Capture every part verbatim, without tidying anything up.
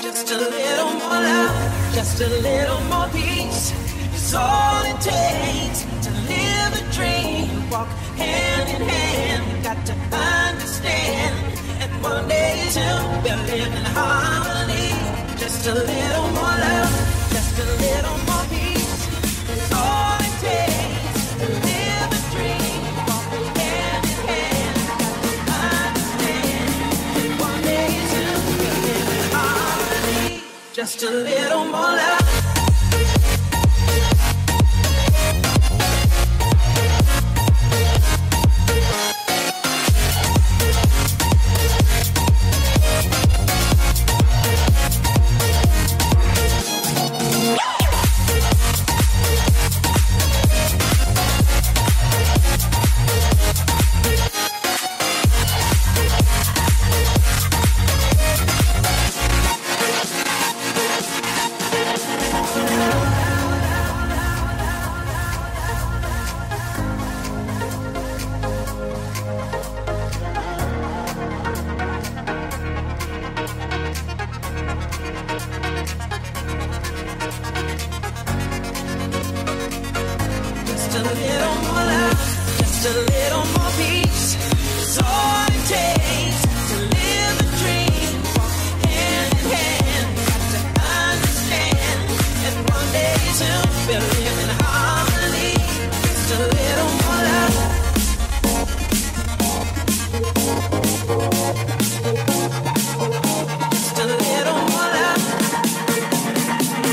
Just a little more love, just a little more peace. It's all it takes to live a dream. Walk hand in hand, got to understand. And one day too, we'll live in harmony. Just a little more love, just a little more peace. It's all it takes to live a dream. Walk hand in hand, got to understand. And one day too, we'll live in harmony. Just a little more love.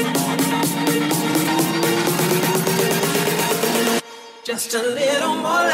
Just a little more love.